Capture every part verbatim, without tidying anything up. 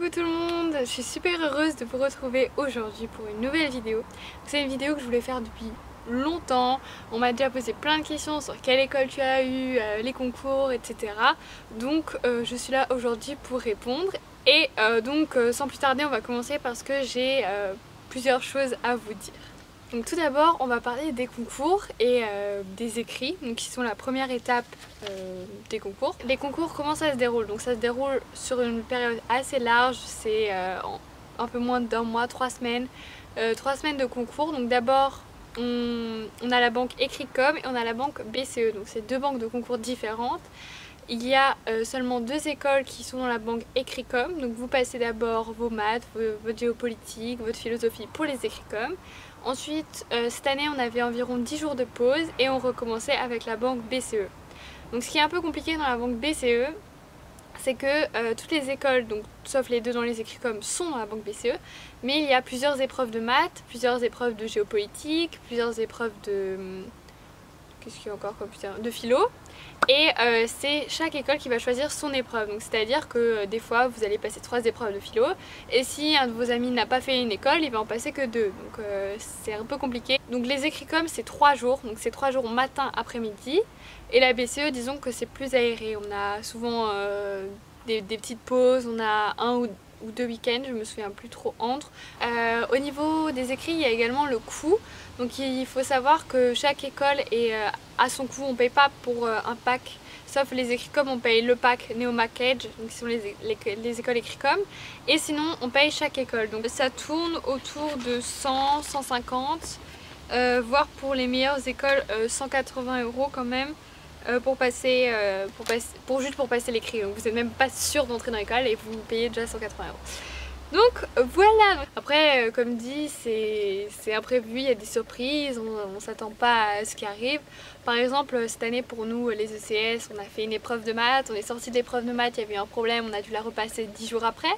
Coucou tout le monde, je suis super heureuse de vous retrouver aujourd'hui pour une nouvelle vidéo. C'est une vidéo que je voulais faire depuis longtemps. On m'a déjà posé plein de questions sur quelle école tu as eu, euh, les concours, et cetera. Donc euh, je suis là aujourd'hui pour répondre. Et euh, donc euh, sans plus tarder, on va commencer parce que j'ai euh, plusieurs choses à vous dire. Donc tout d'abord on va parler des concours et euh, des écrits, donc qui sont la première étape euh, des concours. Les concours, comment ça se déroule? Donc ça se déroule sur une période assez large, c'est euh, un peu moins d'un mois, trois semaines, euh, trois semaines de concours. Donc d'abord on, on a la banque Écricom et on a la banque B C E, donc c'est deux banques de concours différentes. Il y a euh, seulement deux écoles qui sont dans la banque Écricom, donc vous passez d'abord vos maths, vos, votre géopolitique, votre philosophie pour les Écricom. Ensuite, euh, cette année on avait environ dix jours de pause et on recommençait avec la banque B C E. Donc ce qui est un peu compliqué dans la banque B C E, c'est que euh, toutes les écoles, donc sauf les deux dans les Écricom, sont dans la banque B C E, mais il y a plusieurs épreuves de maths, plusieurs épreuves de géopolitique, plusieurs épreuves de... Qu'est-ce qu'il y a encore comme putain de philo. Et euh, c'est chaque école qui va choisir son épreuve. Donc c'est-à-dire que euh, des fois vous allez passer trois épreuves de philo et si un de vos amis n'a pas fait une école, il va en passer que deux. Donc euh, c'est un peu compliqué. Donc les Écricom c'est trois jours, donc c'est trois jours matin, après-midi. Et la B C E, disons que c'est plus aéré. On a souvent euh, des, des petites pauses, on a un ou ou deux week-ends, je me souviens plus trop entre. Euh, au niveau des écrits, il y a également le coût. Donc il faut savoir que chaque école est euh, à son coût. On ne paye pas pour euh, un pack, sauf les Écricom, on paye le pack Neomackage, donc ce sont les, les, les écoles Écricom. Et sinon, on paye chaque école. Donc ça tourne autour de cent, cent cinquante, euh, voire pour les meilleures écoles, euh, cent quatre-vingts euros quand même. Euh, pour passer, euh, pour passer, pour juste pour passer l'écrit. Donc vous n'êtes même pas sûr d'entrer dans l'école et vous payez déjà cent quatre-vingts euros. Donc voilà. Après, euh, comme dit, c'est imprévu, il y a des surprises, on ne s'attend pas à ce qui arrive. Par exemple, cette année pour nous, les E C S, on a fait une épreuve de maths, on est sorti de l'épreuve de maths, il y avait eu un problème, on a dû la repasser dix jours après.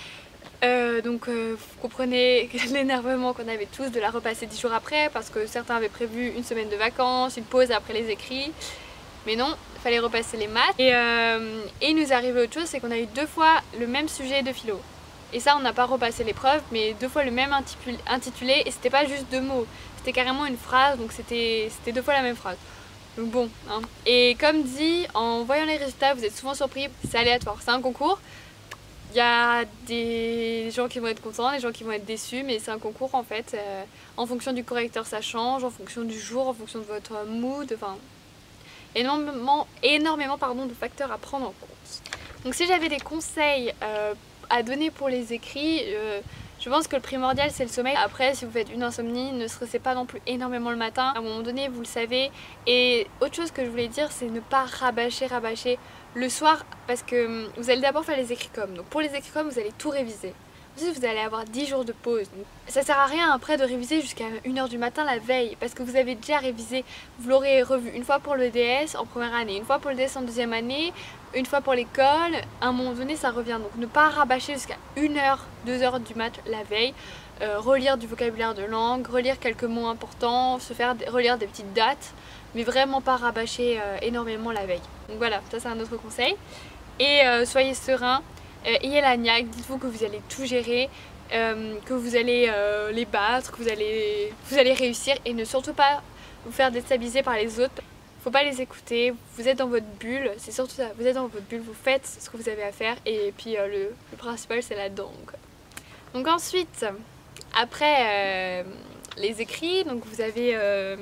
Euh, donc euh, vous comprenez l'énervement qu'on avait tous de la repasser dix jours après parce que certains avaient prévu une semaine de vacances, une pause après les écrits. Mais non, il fallait repasser les maths. Et, euh, et il nous est arrivé autre chose, c'est qu'on a eu deux fois le même sujet de philo. Et ça, on n'a pas repassé l'épreuve, mais deux fois le même intitulé. Et c'était pas juste deux mots, c'était carrément une phrase, donc c'était deux fois la même phrase. Donc bon, hein. Et comme dit, en voyant les résultats, vous êtes souvent surpris, c'est aléatoire, c'est un concours. Il y a des gens qui vont être contents, des gens qui vont être déçus, mais c'est un concours en fait. Euh, en fonction du correcteur, ça change, en fonction du jour, en fonction de votre mood, enfin... énormément, énormément pardon, de facteurs à prendre en compte. Donc si j'avais des conseils euh, à donner pour les écrits, euh, je pense que le primordial c'est le sommeil. Après, si vous faites une insomnie, ne stressez pas non plus énormément le matin. À un moment donné, vous le savez. Et autre chose que je voulais dire, c'est ne pas rabâcher, rabâcher le soir, parce que vous allez d'abord faire les Écricom. Donc pour les Écricom, vous allez tout réviser. Ensuite, vous allez avoir dix jours de pause. Donc, ça sert à rien après de réviser jusqu'à une heure du matin la veille parce que vous avez déjà révisé. Vous l'aurez revu une fois pour le D S en première année, une fois pour le D S en deuxième année, une fois pour l'école. À un moment donné, ça revient. Donc ne pas rabâcher jusqu'à une heure, deux heures du mat la veille. Euh, relire du vocabulaire de langue, relire quelques mots importants, se faire relire des petites dates, mais vraiment pas rabâcher euh, énormément la veille. Donc voilà, ça c'est un autre conseil. Et euh, soyez serein. Euh, ayez la niaque, dites-vous que vous allez tout gérer, euh, que vous allez euh, les battre, que vous allez, vous allez réussir et ne surtout pas vous faire déstabiliser par les autres. Faut pas les écouter, vous êtes dans votre bulle, c'est surtout ça, vous êtes dans votre bulle, vous faites ce que vous avez à faire et puis euh, le, le principal c'est là-dedans. Donc ensuite, après euh, les écrits, donc vous avez euh,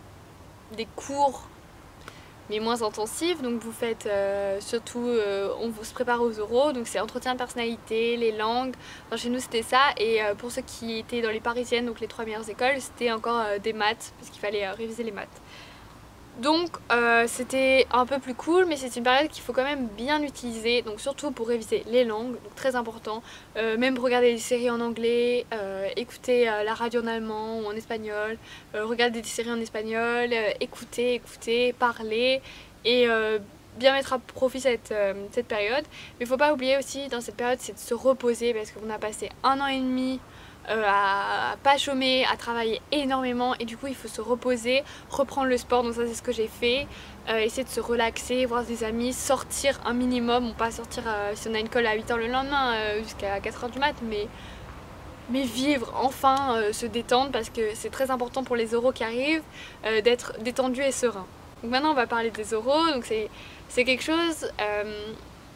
des cours mais moins intensif, donc vous faites euh, surtout, euh, on se prépare aux oraux, donc c'est entretien de personnalité, les langues, enfin, chez nous c'était ça, et euh, pour ceux qui étaient dans les parisiennes, donc les trois meilleures écoles, c'était encore euh, des maths, parce qu'il fallait euh, réviser les maths. Donc euh, c'était un peu plus cool, mais c'est une période qu'il faut quand même bien utiliser, donc surtout pour réviser les langues, donc très important, euh, même regarder des séries en anglais, euh, écouter euh, la radio en allemand ou en espagnol, euh, regarder des séries en espagnol, euh, écouter, écouter, parler et euh, bien mettre à profit cette, euh, cette période. Mais il ne faut pas oublier aussi dans cette période, c'est de se reposer parce qu'on a passé un an et demi euh, à, à pas chômer, à travailler énormément et du coup il faut se reposer, reprendre le sport, donc ça c'est ce que j'ai fait, euh, essayer de se relaxer, voir des amis, sortir un minimum, on pas sortir euh, si on a une colle à huit heures le lendemain euh, jusqu'à quatre heures du mat, mais, mais vivre, enfin euh, se détendre parce que c'est très important pour les oraux qui arrivent euh, d'être détendu et serein. Donc maintenant on va parler des oraux, donc c'est quelque chose, euh,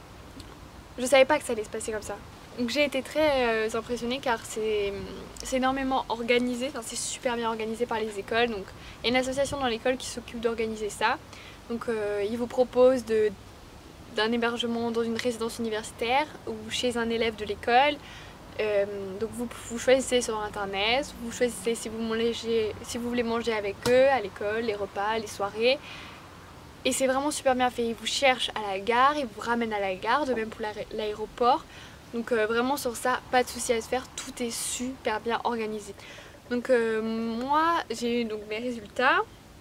je savais pas que ça allait se passer comme ça. Donc j'ai été très euh, impressionnée car c'est énormément organisé, enfin, c'est super bien organisé par les écoles. Donc il y a une association dans l'école qui s'occupe d'organiser ça. Donc euh, ils vous proposent d'un hébergement dans une résidence universitaire ou chez un élève de l'école. Euh, donc vous, vous choisissez sur internet, vous choisissez si vous, mangez, si vous voulez manger avec eux à l'école, les repas, les soirées. Et c'est vraiment super bien fait, ils vous cherchent à la gare, ils vous ramènent à la gare, de même pour l'aéroport. Donc euh, vraiment sur ça, pas de souci à se faire, tout est super bien organisé. Donc euh, moi j'ai eu donc mes résultats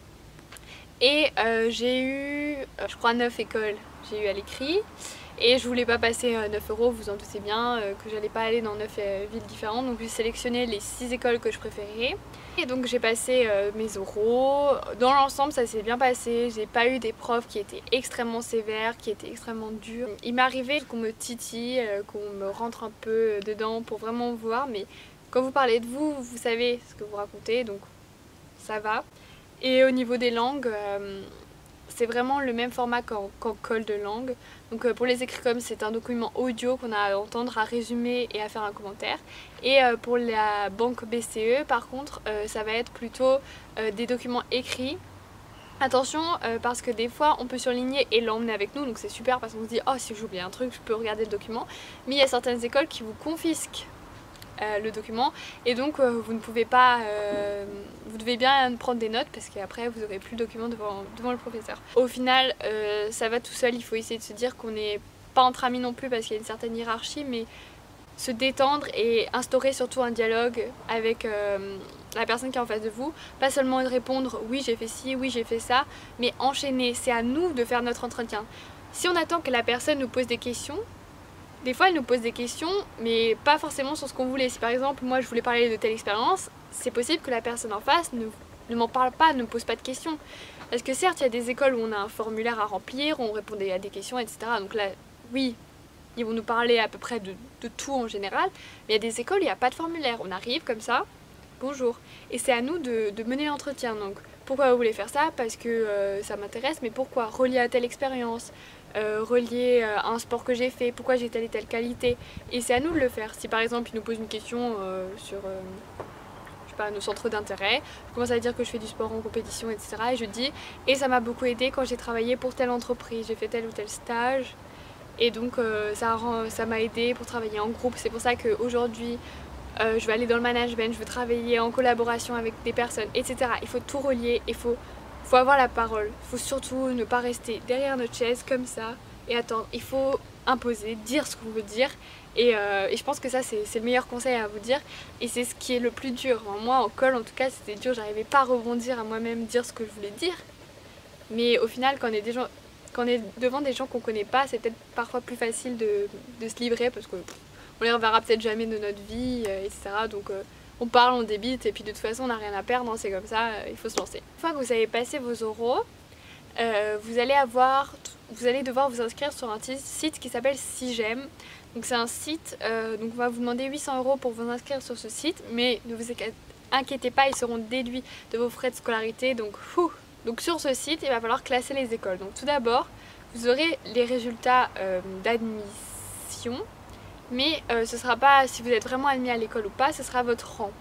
et euh, j'ai eu, euh, je crois neuf écoles, j'ai eu à l'écrit. Et je voulais pas passer euh, neuf euros, vous en doutez bien, euh, que j'allais pas aller dans neuf euh, villes différentes. Donc j'ai sélectionné les six écoles que je préférais. Et donc j'ai passé euh, mes oraux. Dans l'ensemble ça s'est bien passé, j'ai pas eu des profs qui étaient extrêmement sévères, qui étaient extrêmement durs. Il m'est arrivé qu'on me titille, euh, qu'on me rentre un peu dedans pour vraiment voir, mais quand vous parlez de vous, vous savez ce que vous racontez, donc ça va. Et au niveau des langues, euh, c'est vraiment le même format qu'en qu'en colle de langue. Donc euh, pour les écrits comme c'est un document audio qu'on a à entendre, à résumer et à faire un commentaire. Et euh, pour la banque B C E par contre euh, ça va être plutôt euh, des documents écrits. Attention euh, parce que des fois on peut surligner et l'emmener avec nous, donc c'est super parce qu'on se dit oh si j'oublie un truc je peux regarder le document. Mais il y a certaines écoles qui vous confisquent Euh, le document et donc euh, vous ne pouvez pas, euh, vous devez bien prendre des notes parce qu'après vous n'aurez plus le document devant, devant le professeur. Au final euh, ça va tout seul, il faut essayer de se dire qu'on n'est pas entre amis non plus parce qu'il y a une certaine hiérarchie, mais se détendre et instaurer surtout un dialogue avec euh, la personne qui est en face de vous, pas seulement de répondre oui j'ai fait ci, oui j'ai fait ça, mais enchaîner, c'est à nous de faire notre entretien. Si on attend que la personne nous pose des questions, des fois elle nous pose des questions mais pas forcément sur ce qu'on voulait. Si par exemple moi je voulais parler de telle expérience, c'est possible que la personne en face ne, ne m'en parle pas, ne me pose pas de questions. Parce que certes il y a des écoles où on a un formulaire à remplir, où on répondait à des questions et cetera. Donc là oui, ils vont nous parler à peu près de, de tout en général. Mais il y a des écoles où il n'y a pas de formulaire, on arrive comme ça, bonjour. Et c'est à nous de, de mener l'entretien. Donc pourquoi vous voulez faire ça? Parce que euh, ça m'intéresse, mais pourquoi? Relié à telle expérience, euh, relié à un sport que j'ai fait, pourquoi j'ai telle et telle qualité. Et c'est à nous de le faire. Si par exemple ils nous posent une question euh, sur euh, je sais pas, nos centres d'intérêt, je commence à dire que je fais du sport en compétition, et cetera. Et je dis, et ça m'a beaucoup aidé quand j'ai travaillé pour telle entreprise, j'ai fait tel ou tel stage. Et donc euh, ça m'a ça aidé pour travailler en groupe. C'est pour ça qu'aujourd'hui euh, je vais aller dans le management, je veux travailler en collaboration avec des personnes, et cetera. Il faut tout relier, il faut, faut avoir la parole. Il faut surtout ne pas rester derrière notre chaise comme ça et attendre. Il faut imposer, dire ce qu'on veut dire. Et, euh, et je pense que ça c'est le meilleur conseil à vous dire. Et c'est ce qui est le plus dur. Moi en colle en tout cas c'était dur, j'arrivais pas à rebondir, à moi-même dire ce que je voulais dire. Mais au final quand on est des gens... Quand on est devant des gens qu'on connaît pas, c'est peut-être parfois plus facile de, de se livrer parce qu'on les reverra peut-être jamais de notre vie, euh, et cetera. Donc euh, on parle, on débite et puis de toute façon on n'a rien à perdre, c'est comme ça, euh, il faut se lancer. Une fois que vous avez passé vos oraux, euh, vous, allez avoir, vous allez devoir vous inscrire sur un site qui s'appelle Sigem. Donc c'est un site, euh, donc on va vous demander huit cents euros pour vous inscrire sur ce site, mais ne vous inquiétez pas, ils seront déduits de vos frais de scolarité, donc fou. Donc sur ce site, il va falloir classer les écoles. Donc tout d'abord, vous aurez les résultats euh, d'admission, mais euh, ce ne sera pas si vous êtes vraiment admis à l'école ou pas, ce sera votre rang.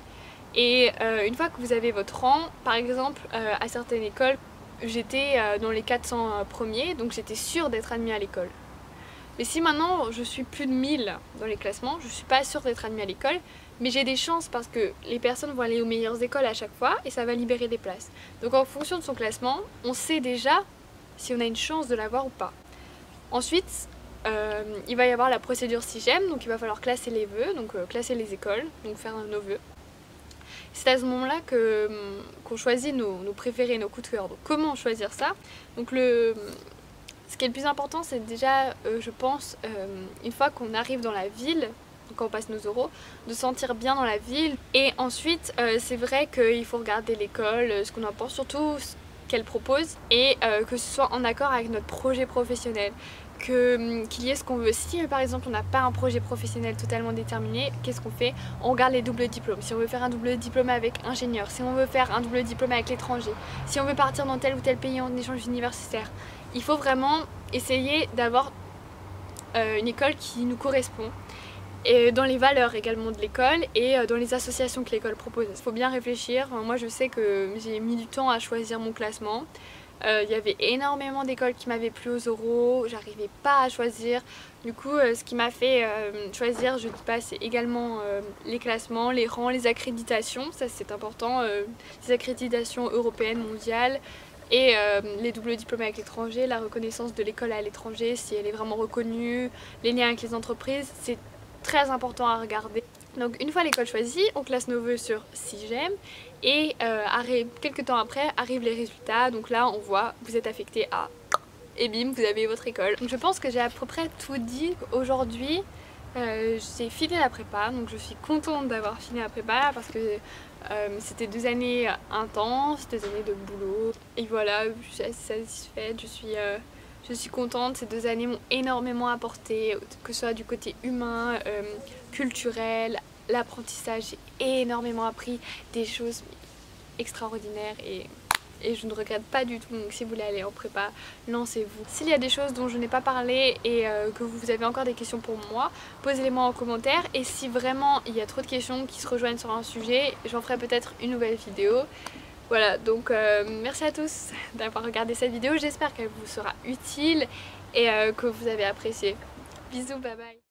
Et euh, une fois que vous avez votre rang, par exemple, euh, à certaines écoles, j'étais euh, dans les quatre cents premiers, donc j'étais sûre d'être admis à l'école. Mais si maintenant je suis plus de mille dans les classements, je ne suis pas sûre d'être admis à l'école, mais j'ai des chances parce que les personnes vont aller aux meilleures écoles à chaque fois et ça va libérer des places. Donc en fonction de son classement, on sait déjà si on a une chance de l'avoir ou pas. Ensuite, euh, il va y avoir la procédure Sigem, donc il va falloir classer les vœux, donc euh, classer les écoles, donc faire nos vœux. C'est à ce moment-là que qu'on choisit nos, nos préférés, nos coups de cœur. Donc comment choisir ça? Donc le... Ce qui est le plus important, c'est déjà, euh, je pense, euh, une fois qu'on arrive dans la ville quand on passe nos euros, de se sentir bien dans la ville. Et ensuite euh, c'est vrai qu'il faut regarder l'école, ce qu'on en pense, surtout ce qu'elle propose, et euh, que ce soit en accord avec notre projet professionnel, que qu'il y ait ce qu'on veut. Si par exemple on n'a pas un projet professionnel totalement déterminé, qu'est-ce qu'on fait? On regarde les doubles diplômes. Si on veut faire un double diplôme avec ingénieur, si on veut faire un double diplôme avec l'étranger, si on veut partir dans tel ou tel pays en échange universitaire, il faut vraiment essayer d'avoir euh, une école qui nous correspond, et dans les valeurs également de l'école et dans les associations que l'école propose. Il faut bien réfléchir. Moi je sais que j'ai mis du temps à choisir mon classement. Euh, il y avait énormément d'écoles qui m'avaient plu aux euros, j'arrivais pas à choisir. Du coup euh, ce qui m'a fait euh, choisir, je dis pas, c'est également euh, les classements, les rangs, les accréditations, ça c'est important, euh, les accréditations européennes, mondiales, et euh, les doubles diplômes avec l'étranger, la reconnaissance de l'école à l'étranger, si elle est vraiment reconnue, les liens avec les entreprises, c'est très important à regarder. Donc une fois l'école choisie, on classe nos vœux sur Sigem et euh, arrive, quelques temps après arrivent les résultats. Donc là on voit, vous êtes affecté à, et bim, vous avez votre école. Donc je pense que j'ai à peu près tout dit. Aujourd'hui euh, j'ai fini la prépa, donc je suis contente d'avoir fini la prépa parce que euh, c'était deux années intenses, deux années de boulot, et voilà, je suis assez satisfaite, je suis... Euh, Je suis contente, ces deux années m'ont énormément apporté, que ce soit du côté humain, euh, culturel, l'apprentissage. J'ai énormément appris des choses extraordinaires et, et je ne regrette pas du tout. Donc si vous voulez aller en prépa, lancez-vous. S'il y a des choses dont je n'ai pas parlé et euh, que vous avez encore des questions pour moi, posez-les-moi en commentaire. Et si vraiment il y a trop de questions qui se rejoignent sur un sujet, j'en ferai peut-être une nouvelle vidéo. Voilà, donc euh, merci à tous d'avoir regardé cette vidéo, j'espère qu'elle vous sera utile et euh, que vous avez apprécié. Bisous, bye bye.